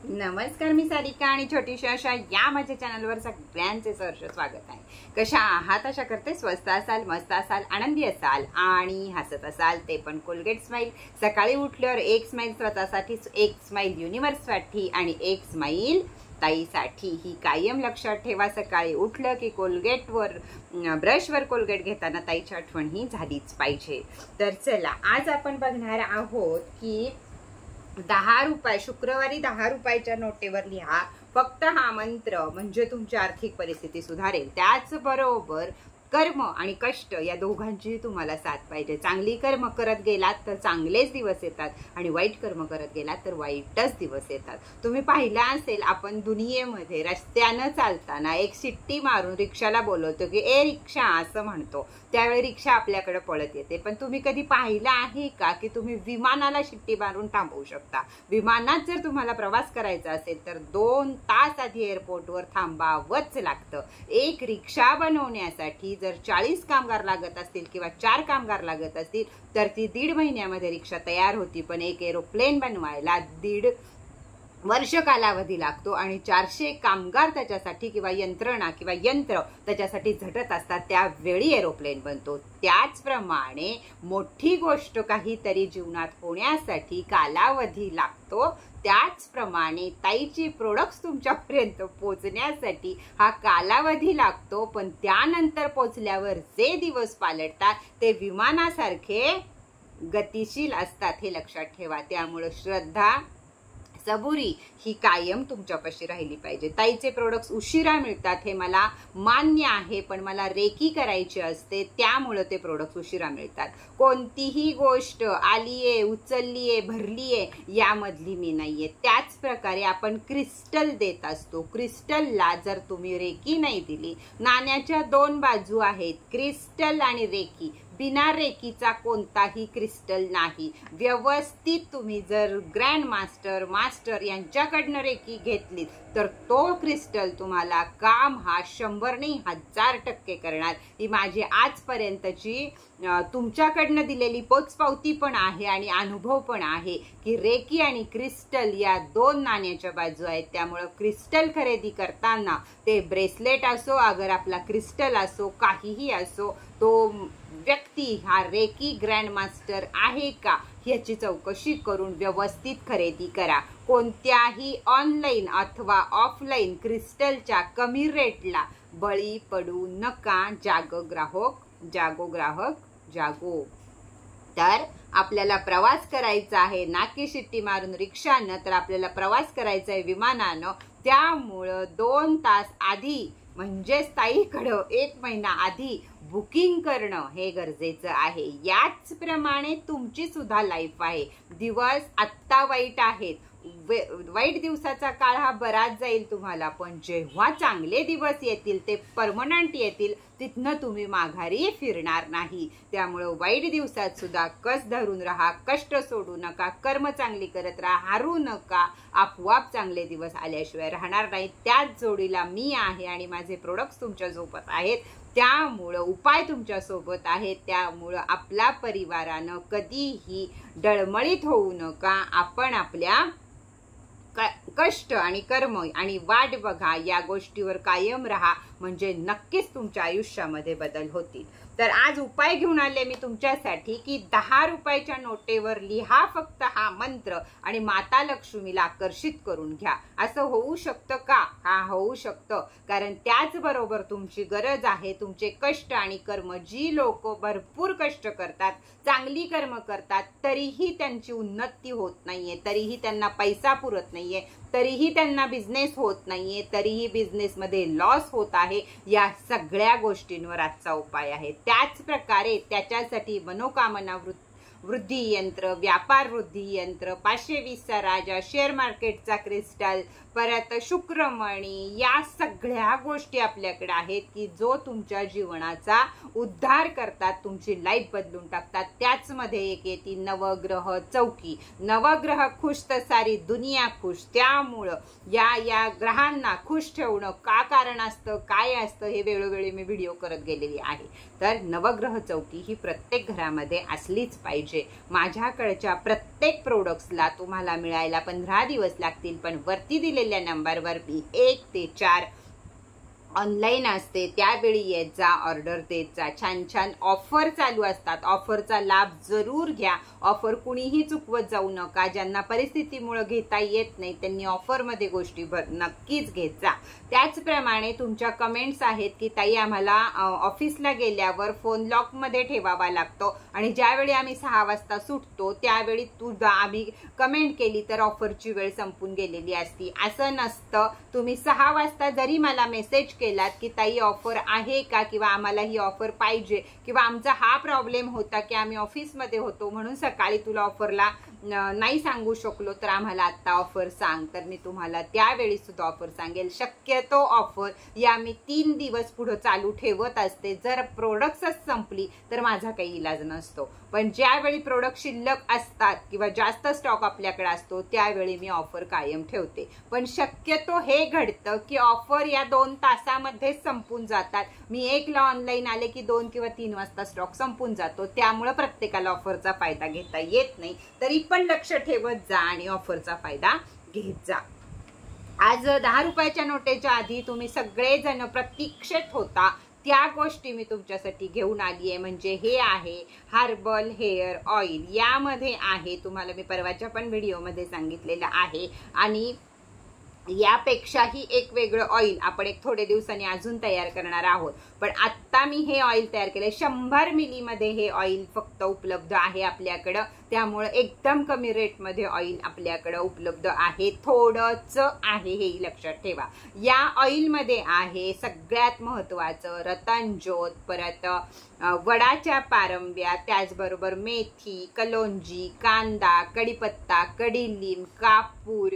नमस्कार, मी सारिका आणि छोटीशी अशा या माझ्या चॅनलवर सगळ्यांचे सहर्ष स्वागत आहे। कशा आहात? आशा करते स्वस्त असाल, मस्त असाल, आनंदी असाल आणि हसत असाल, ते पण कोलगेट स्माइल। सकाळी उठल्यावर एक स्माइल स्वतःसाठी, एक स्माइल युनिवर्ससाठी आणि एक स्माइल ताईसाठी ही कायम लक्षात ठेवा। सकाळी उठलं की कोलगेटवर ब्रशवर कोलगेट घेताना ताईची आठवण ही झालीच पाहिजे। तर चला, आज आपण बघणार आहोत की 10 रुपये शुक्रवारी 10 रुपयाच्या नोटेवर लिहा फक्त हा मंत्र, म्हणजे तुमची आर्थिक परिस्थिती सुधारेल। त्याचबरोबर कर्म आणि कष्ट या दोघांची तुम्हाला साथ पाहिजे। चांगली कर्म करत गेलात तर चांगलेच दिवस येतात आणि वाईट कर्म करत गेलात तर वाईटच दिवस येतात। तुम्ही पाहिलं असेल, आपण दुनियेमध्ये रस्त्यानं चालताना एक शिट्टी मारून रिक्षाला बोलवतो की ए रिक्षा असं म्हणतो, त्यावेळी रिक्षा आपल्याकडे पळत येते। पण तुम्ही कधी पाहिलं आहे का की तुम्ही विमानाला शिट्टी मारून थांबवू शकता? विमानात जर तुम्हाला प्रवास करायचा असेल तर 2 तास आधी एअरपोर्टवर थांबावंच लागतं। एक रिक्षा बनवण्यासाठी जर 40 कामगार लागत असतील किंवा 4 कामगार लागत असतील तर ती 1.5 महिन्यामध्ये रिक्षा तयार होती। पण एक एरोप्लेन बनवायला 1.5 वर्ष कालावधी लागतो आणि 400 कामगार त्याच्यासाठी किंवा यंत्रणा किंवा यंत्र त्याच्यासाठी झटत असतात, त्यावेळी एरोप्लेन बनतो। त्याचप्रमाणे मोठी गोष्ट काहीतरी जीवनात होण्यासाठी कालावधी लागतो। त्याचप्रमाणे ताईची प्रोडक्ट्स तुमच्यापर्यंत पोहोचण्यासाठी हा कालावधी लागतो। पण त्यानंतर पोहोचल्यावर जे दिवस पालटतात ते विमानासारखे गतिशील असतात, हे लक्षात ठेवा। त्यामुळे श्रद्धा, सबुरी ही कायम तुमच्यापाशी राहिली पाहिजे। ताईचे प्रोडक्ट्स उशिरा मिळतात हे मला मान्य आहे, पण मला रेकी करायची असते त्यामुळे ते प्रोडक्ट्स उशिरा मिळतात। कोणतीही गोष्ट आलीये, उचललीये, भरलीये यामधली मी नाहीये। त्याच प्रकारे आपण क्रिस्टल देत असतो। क्रिस्टलला जर तुम्ही रेकी नाही दिली, नाण्याच्या 2 बाजू आहेत, क्रिस्टल आणि रेकी। बिना रेकीचा कोणताही क्रिस्टल नाही। व्यवस्थित तुम्ही जर ग्रँड मास्टर, मास्टर यांच्याकडनं रेकी घेतली तर तो क्रिस्टल तुम्हाला काम हा 100 नाही 1000% करणार। ही माझी आजपर्यंतची तुमच्याकडनं दिलेली पोचपावती पण आहे आणि अनुभव पण आहे की रेकी आणि क्रिस्टल या 2 नाण्याच्या बाजू आहेत। त्यामुळे क्रिस्टल खरेदी करताना ते ब्रेसलेट असो, अगर आपला क्रिस्टल असो, काहीही असो, तो व्यक्ती हा रेकी ग्रँड मास्टर आहे का याची चौकशी करून व्यवस्थित खरेदी करा। कोणत्याही ऑनलाईन अथवा ऑफलाईन क्रिस्टलच्या कमी रेटला बळी पडू नका। जागो ग्राहक, जागो ग्राहक, जागो। तर आपल्याला प्रवास करायचा आहे ना की शिट्टी मारून रिक्षानं, तर आपल्याला प्रवास करायचा आहे विमानानं। त्यामुळं 2 तास आधी म्हणजेच ताईकडं 1 महिना आधी बुकिंग करणं हे गरजेचं आहे। याचप्रमाणे तुमची सुद्धा लाईफ आहे। दिवस आत्ता वाईट आहेत, वाईट दिवसाचा काळ हा बराच जाईल तुम्हाला, पण जेव्हा चांगले दिवस येतील ते परमनंट येतील, तिथनं तुम्ही माघारी फिरणार नाही। त्यामुळे वाईट दिवसात सुद्धा कस धरून राहा, कष्ट सोडू नका, कर्म चांगली करत राहा, हारू नका। आपोआप चांगले दिवस आल्याशिवाय राहणार नाही। त्याच जोडीला मी आहे आणि माझे प्रोडक्ट्स तुमच्या सोबत आहेत, त्यामुळं उपाय तुमच्या सोबत आहेत। त्यामुळं आपल्या परिवारानं कधीही डळमळीत होऊ नका। आपण आपल्या कष्ट आणि कर्म आणि वाट बघा या गोष्टीवर कायम राहा, म्हणजे नक्कीच तुमच्या आयुष्यामध्ये बदल होतील। तर आज उपाय घेऊन आले मी तुमच्यासाठी की 10 रुपयाच्या नोटेवर लिहा फक्त हा मंत्र आणि माता लक्ष्मीला आकर्षित करून घ्या। असं होऊ शकतं का? हा होऊ शकतं, कारण त्याचबरोबर तुमची गरज आहे तुमचे कष्ट आणि कर्म। जी लोक भरपूर कष्ट करतात, चांगली कर्म करतात, तरीही त्यांची उन्नती होत नाहीये, तरीही त्यांना पैसा पुरत नाहीये, तरीही त्यांना बिझनेस होत नाहीये, तरीही बिझनेसमध्ये लॉस होत आहे, या सगळ्या गोष्टींवर आजचा उपाय आहे। त्याच प्रकारे त्याच्यासाठी मनोकामना वृद्धी यंत्र, व्यापार वृद्धी यंत्र, 520चा राजा, शेअर मार्केटचा क्रिस्टल, परत शुक्रमणी, या सगळ्या गोष्टी आपल्याकडे आहेत की जो तुमच्या जीवनाचा उद्धार करतात, तुमची लाईफ बदलून टाकतात. त्याचमध्ये एक येते नवग्रह चौकी. नवग्रह खुश तर सारी दुनिया खुश. त्यामुळं या ग्रहांना खुश ठेवणं का कारण असतं, काय असतं, हे वेळोवेळी मी व्हिडिओ करत गेलेली आहे. तर नवग्रह चौकी ही प्रत्येक घरामध्ये असलीच पाहिजे. माझ्याकडच्या प्रत्येक प्रोडक्ट्सला तुम्हाला मिळायला 15 दिवस लागतील, पण वरती दिलेल्या नंबरवर मी 1 ते 4 ऑनलाईन असते. त्यावेळी येत जा, ऑर्डर देत जा. छान छान ऑफर चालू असतात. ऑफरचा लाभ जरूर घ्या. ऑफर कुणीही चुकवत जाऊ नका. ज्यांना परिस्थितीमुळे घेता येत नाही त्यांनी ऑफरमध्ये गोष्टी नक्कीच घेत जा. त्याचप्रमाणे तुमच्या कमेंट्स आहेत की ताई आम्हाला ऑफिसला गेल्यावर फोन लॉकमध्ये ठेवावा लागतो आणि ज्यावेळी आम्ही 6 वाजता सुटतो त्यावेळी तुझा आम्ही कमेंट केली तर ऑफरची वेळ संपून गेलेली असती. असं नसतं. तुम्ही 6 वाजता जरी मला मेसेज केलात की ताई ऑफर आहे का, किंवा आम्हाला ही ऑफर पाहिजे, किंवा आमचा हा प्रॉब्लेम होता की आम्ही ऑफिसमध्ये होतो म्हणून सकाळी तुला ऑफरला नाही सांगू शकलो, तर आम्हाला आता ऑफर सांग, तर मी तुम्हाला त्यावेळी सुद्धा ऑफर सांगेल. शक्यतो ऑफर या मी 3 दिवस पुढे चालू ठेवत असते. जर प्रोडक्ट्सच संपली तर माझा काही इलाज नसतो, पण ज्यावेळी प्रोडक्ट शिल्लक असतात किंवा जास्त स्टॉक आपल्याकडे असतो त्यावेळी मी ऑफर कायम ठेवते. पण शक्यतो हे घडतं की ऑफर या 2 तासामध्ये संपून जातात. मी 1 ला ऑनलाईन आले की 2 किंवा 3 वाजता स्टॉक संपून जातो. त्यामुळे प्रत्येकाला ऑफरचा फायदा घेता येत नाही. तरी पण लक्ष ठेवत जा आणि ऑफरचा फायदा घेत जा. आज 10 रुपयाच्या नोटेच्या आधी तुम्ही सगळेजण प्रतीक्षेत होता त्या गोष्टी मी तुमच्यासाठी घेऊन आली आहे. म्हणजे हे आहे हर्बल हेअर ऑइल. यामध्ये आहे, तुम्हाला मी परवाच्या पण व्हिडिओमध्ये सांगितलेलं आहे, आणि यापेक्षाही एक वेगळं ऑइल आपण एक थोडे दिवसांनी अजून तयार करणार आहोत. पण आता मी हे ऑइल तयार केले 100 मिलीमध्ये. हे ऑइल फक्त उपलब्ध आहे आपल्याकडं, त्यामुळे एकदम कमी रेटमध्ये ऑइल आपल्याकडं उपलब्ध आहे. थोडंच आहे हे लक्षात ठेवा. या ऑइलमध्ये आहे सगळ्यात महत्त्वाचं रतनज्योत, परत वडाच्या पारंब्या, त्याचबरोबर मेथी, कलोंजी, कांदा, कढीपत्ता, कडीलिंब, कापूर,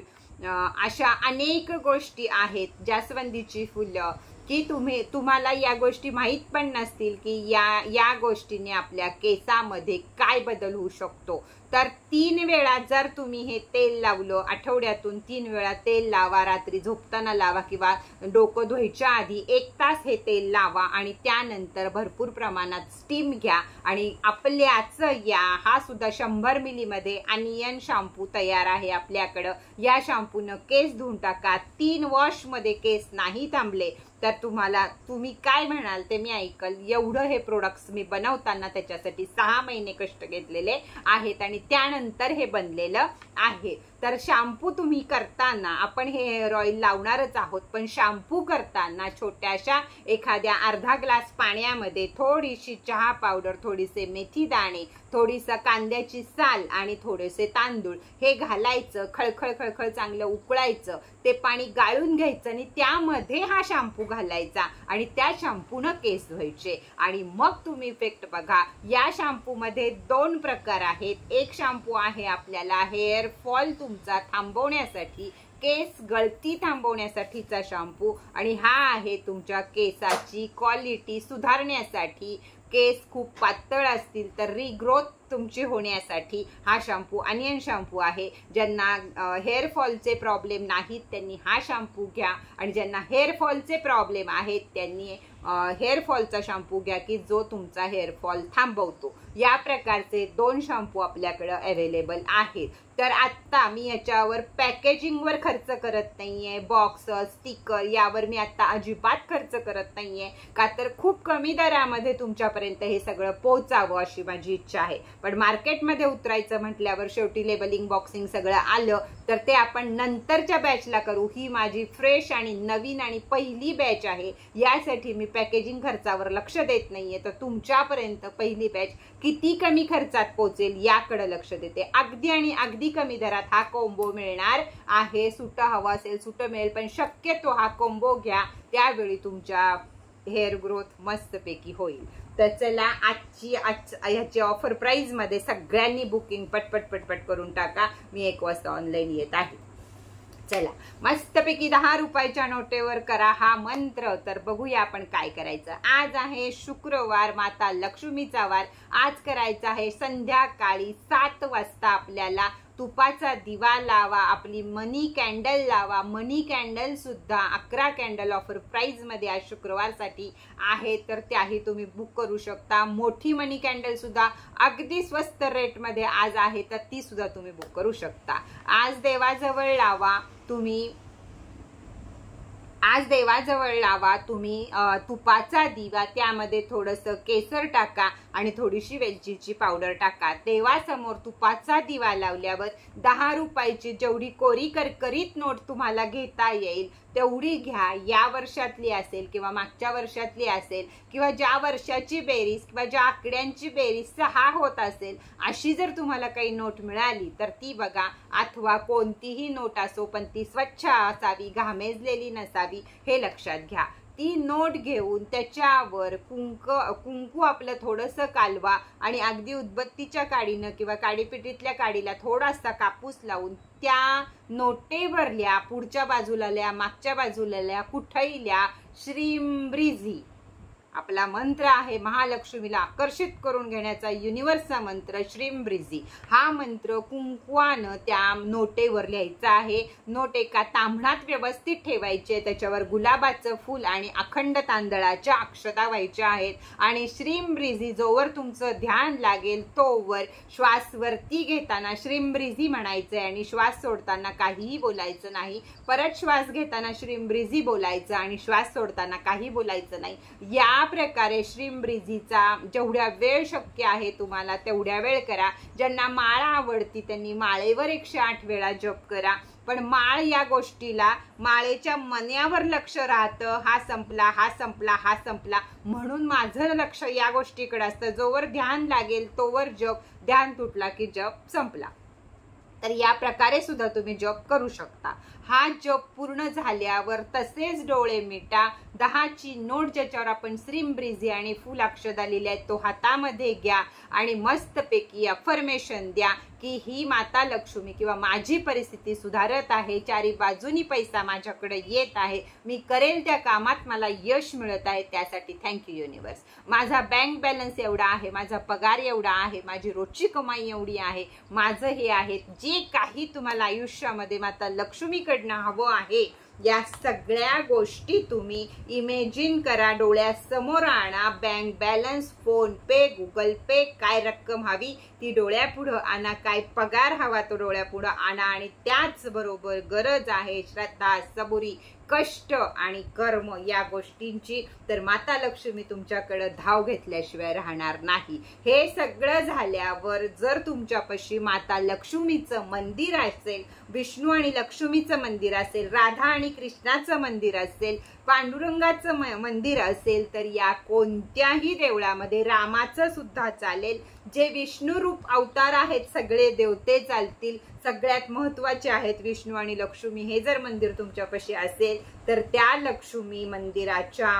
अशा अनेक गोष्टी आहेत. जास्वंदीची फुलं, की तुम्हाला या गोष्टी माहीत पण नसतील की या गोष्टीने आपल्या केसामध्ये काय बदल होऊ शकतो. तर 3 वेळा जर तुम्ही हे तेल लावलं, आठवड्यातून 3 वेळा तेल लावा, रात्री झोपताना लावा किंवा डोकं धुवायच्या आधी 1 तास हे तेल लावा आणि त्यानंतर भरपूर प्रमाणात स्टीम घ्या. आणि आपल्याच हा सुद्धा 100 मिलीमध्ये अनियन शॅम्पू तयार आहे आपल्याकडं. या शॅम्पूनं केस धुवून टाका. 3 वॉशमध्ये केस नाही थांबले तर तुम्ही काय म्हणाल ते मी ऐकल. एवढं हे प्रोडक्ट्स मी बनवताना त्याच्यासाठी 6 महिने कष्ट घेतलेले आहेत आणि त्यानंतर हे बनलेलं आहे. तर शॅम्पू तुम्ही करताना, आपण हे हेअर ऑइल लावणारच आहोत, पण शॅम्पू करताना छोट्याशा एखाद्या अर्धा ग्लास पाण्यामध्ये थोडीशी चहा पावडर, थोडीसे मेथी दाणे, थोडीसा कांद्याची साल आणि थोडेसे तांदूळ हे घालायचं. खळखळ खळखळ चांगलं उकळायचं. ते पाणी गाळून घ्यायचं आणि त्यामध्ये हा शॅम्पू घालायचा आणि त्या शॅम्पूनं केस धुवायचे आणि मग तुम्ही इफेक्ट बघा. या शॅम्पू मध्ये 2 प्रकार आहेत. एक शॅम्पू आहे आपल्याला हेअर फॉल तुमचा थांबवण्यासाठी, केस गळती थांबवण्यासाठीचा शॅम्पू, आणि हा आहे तुमच्या केसाची क्वालिटी सुधारण्यासाठी. केस खूप पातळ असतील तर रिग्रोथ तुमची होण्यासाठी हा शॅम्पू अनियन शॅम्पू आहे. ज्यांना हेअर फॉलचे प्रॉब्लेम नाहीत त्यांनी हा शॅम्पू घ्या, आणि ज्यांना हेअर फॉलचे प्रॉब्लेम आहेत त्यांनी हेअर फॉलचा शॅम्पू घ्या की जो तुमचा हेअर फॉल थांबवतो. या प्रकारचे 2 शॅम्पू आपल्याकडे अवेलेबल आहेत. तर आता मी याच्यावर पॅकेजिंगवर खर्च करत नाहीये, बॉक्स, स्टिकर यावर मी आता अजिबात खर्च करत नाहीये, का तर खूप कमी दरामध्ये तुमच्यापर्यंत हे सगळं पोहोचावं अशी माझी इच्छा आहे. पण मार्केटमध्ये उतरायचं म्हटल्यावर शेवटी लेबलिंग, बॉक्सिंग सगळं आलं तर ते आपण नंतरच्या बॅचला करू. ही माझी फ्रेश आणि नवीन आणि पहिली बॅच आहे. यासाठी मी पॅकेजिंग खर्चावर लक्ष देत नाहीये, तर तुमच्यापर्यंत पहिली बॅच किती कमी खर्चात पोहोचेल याकडे लक्ष देते. अगदी आणि अगदी कमी दरात हा कोंबो मिळणार आहे. सुट हवा असेल सुट मिळेल, पण शक्यतो हा कोंबो घ्या, त्यावेळी तुमच्या हेअर ग्रोथ मस्तपैकी होईल. तर चला ह्याची ऑफर प्राइस मध्ये सगळ्यांनी बुकिंग पटपट करून टाका. मी 1 वाजता ऑनलाईन येत आहे. चला मस्तपैकी 10 रुपयाच्या नोटेवर करा हा मंत्र. तर बघूया आपण काय करायचं. आज आहे शुक्रवार, माता लक्ष्मीचा वार. आज करायचा आहे संध्याकाळी 7 वाजता आपल्याला तुपाचा दिवा लावा, आपली मनी कॅन्डल लावा. मनी कॅन्डल सुद्धा 11 कॅन्डल ऑफर प्राइस मध्ये आज शुक्रवारसाठी आहे, तर त्याही तुम्ही बुक करू शकता. मोठी मनी कॅन्डल सुद्धा अगदी स्वस्त रेट मध्ये आज आहे, तर ती सुद्धा तुम्ही बुक करू शकता. आज देवाजवळ लावा तुम्ही, आज देवाजवळ लावा तुम्ही तुपाचा दिवा. त्यामध्ये थोडंसं केसर टाका आणि थोडीशी वेलचीची पावडर टाका. देवासमोर तुपाचा दिवा लावल्यावर 10 रुपयाची जेवढी कोरी करकरीत नोट तुम्हाला घेता येईल तेवढी घ्या. या वर्षातली असेल किंवा मागच्या वर्षातली असेल किंवा ज्या वर्षाची बेरीज किंवा ज्या आकड्यांची बेरीज 6 होत असेल अशी जर तुम्हाला काही नोट मिळाली तर ती बघा. अथवा कोणतीही नोट असो पण ती स्वच्छ असावी, घामेजलेली नसावी, हे लक्षात घ्या. ती नोट घेऊन त्याच्यावर कुंकू आपलं थोडंसं कालवा आणि अगदी उदबत्तीच्या काडीनं किंवा काडीपिटीतल्या काडीला थोडासा कापूस लावून त्या नोटेवरल्या पुढच्या बाजूला लिहा, मागच्या बाजूला लिहा, कुठेही लिहा श्रीम ब्रिझी. आपला मंत्र आहे महालक्ष्मीला आकर्षित करून घेण्याचा युनिव्हर्सचा मंत्र श्रीम ब्रिझी. हा मंत्र कुंकवानं त्या नोटेवर लिहायचा आहे. नोट एका तांबणात व्यवस्थित ठेवायचे, त्याच्यावर गुलाबाचं फूल आणि अखंड तांदळाच्या अक्षता व्हायच्या आहेत. आणि श्रीम ब्रिझी जोवर तुमचं ध्यान लागेल तोवर श्वास वरती घेताना श्रीम ब्रिझी म्हणायचंय आणि श्वास सोडताना काहीही बोलायचं नाही. परत श्वास घेताना श्रीम ब्रिझी बोलायचं आणि श्वास सोडताना काही बोलायचं नाही. या प्रकारे श्रीम ब्रिझीचा जेवढ्या वेळ शक्य आहे तुम्हाला तेवढ्या वेळ करा. ज्यांना माळ आवडती त्यांनी माळेवर 108 वेळा जप करा. पण माळ या गोष्टीला माळेच्या मण्यावर लक्ष राहतं. हा संपला, हा संपला, हा संपला, म्हणून माझं लक्ष या गोष्टीकडे असतं. जोवर ध्यान लागेल तोवर जप, ध्यान तुटला की जप संपला. तर या प्रकारे सुद्धा तुम्ही जप करू शकता. हा जप पूर्ण झाल्यावर तसेच डोळे मिटा. 10ची नोट ज्याच्यावर आपण श्रीम ब्रिझी आणि फुल अक्षता लिहिल्या आहेत तो हातामध्ये घ्या आणि मस्तपैकी अफर्मेशन द्या की ही माता लक्ष्मी किंवा माझी परिस्थिती सुधारत आहे, चारी बाजूनी पैसा माझ्याकडे येत आहे, मी करेल त्या कामात मला यश मिळत आहे, त्यासाठी थँक्यू युनिव्हर्स. माझा बँक बॅलन्स एवढा आहे, माझा पगार एवढा आहे, माझी रोजची कमाई एवढी आहे, माझं हे आहे. जे काही तुम्हाला आयुष्यामध्ये माता लक्ष्मीकडनं हवं आहे या सगळ्या गोष्टी तुम्ही इमेजिन करा, डोळ्यासमोर आणा. Bank balance, PhonePe, Google Pay, काय रक्कम हवी ती डोळ्यापुढं आणा, काय पगार हवा तो डोळ्यापुढं आणा. आणि त्याचबरोबर गरज आहे श्रद्धा, सबुरी, कष्ट आणि कर्म या गोष्टींची. तर माता लक्ष्मी तुमच्याकडे धाव घेतल्याशिवाय राहणार नाही. हे सगळं झाल्यावर जर तुमच्यापाशी माता लक्ष्मीचं मंदिर असेल, विष्णू आणि लक्ष्मीचं मंदिर असेल, राधा आणि कृष्णाचं मंदिर असेल, पांडुरंगाचं मंदिर असेल, तर या कोणत्याही देवळामध्ये रामाचं सुद्धा चालेल. जे विष्णू रूप अवतार आहेत सगळे देवते चालतील. सगळ्यात महत्वाचे आहेत विष्णू आणि लक्ष्मी. हे जर मंदिर तुमच्यापाशी असेल तर त्या लक्ष्मी मंदिराच्या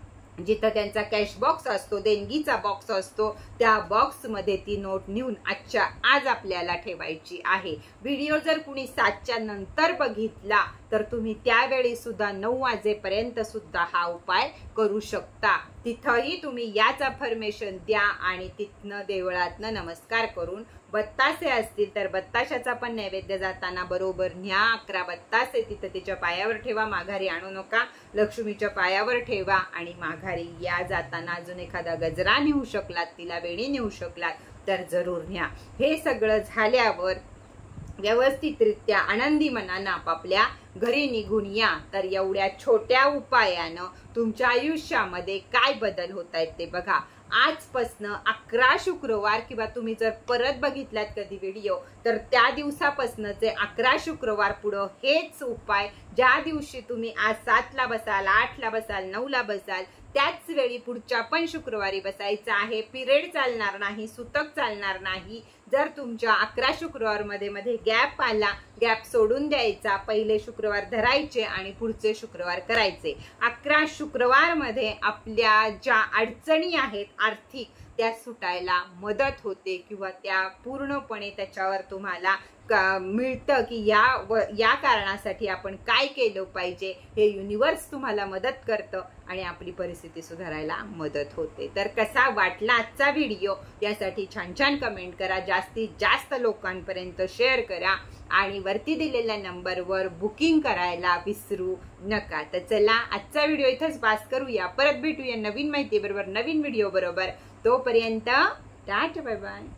जिथं त्यांचा कॅश बॉक्स असतो, देणगीचा बॉक्स असतो, त्या बॉक्समध्ये ती नोट नेऊन आजच्या आज आपल्याला ठेवायची आहे. व्हिडिओ जर कुणी 7च्या नंतर बघितला तर तुम्ही त्यावेळी सुद्धा 9 वाजेपर्यंत सुद्धा हा उपाय करू शकता. तिथंही तुम्ही याच अफर्मेशन द्या आणि तिथनं देवळातनं नमस्कार करून बत्तासे असतील तर बत्ताशाचा पण नैवेद्य जाताना बरोबर न्या. 11 बत्तासे तिथं तिच्या पायावर ठेवा, माघारी आणू नका. लक्ष्मीच्या पायावर ठेवा आणि माघारी या जाताना अजून एखादा गजरा नेऊ शकलात, तिला वेणी नेऊ शकलात तर जरूर न्या. हे सगळं झाल्यावर व्यवस्थितरित्या आनंदी मनानं आपापल्या घरी निघून या. तर एवढ्या छोट्या उपायानं तुमच्या आयुष्यामध्ये काय बदल होत आहेत ते बघा. आजपासनं 11 शुक्रवार किंवा तुम्ही जर परत बघितलात कधी व्हिडिओ तर त्या दिवसापासनचे 11 शुक्रवार पुढं हेच उपाय. ज्या दिवशी तुम्ही आज 7ला बसाल, 8ला बसाल, 9ला बसाल त्याच वेळी पुढच्या पण शुक्रवारी बसायचं आहे. पिरियड चालणार नाही, सुतक चालणार नाही. जर तुमच्या 11 शुक्रवार मध्ये गॅप आला गॅप सोडून द्यायचा, पहिले शुक्रवार धरायचे आणि पुढचे शुक्रवार करायचे. 11 शुक्रवार मध्ये आपल्या ज्या अडचणी आहेत आर्थिक त्या सुटायला मदत होते किंवा त्या पूर्णपणे त्याच्यावर तुम्हाला मिळतं की या कारणासाठी आपण काय केलं पाहिजे हे युनिवर्स तुम्हाला मदत करतं आणि आपली परिस्थिती सुधारायला मदत होते. तर कसा वाटला आजचा व्हिडिओ यासाठी छान छान कमेंट करा, जास्तीत जास्त लोकांपर्यंत शेअर करा आणि वरती दिलेल्या नंबरवर बुकिंग करायला विसरू नका. तर चला आजचा व्हिडिओ इथंच पास करूया. परत भेटूया नवीन माहिती बरोबर, नवीन व्हिडिओ बरोबर. तोपर्यंत टाटा बाय बाय.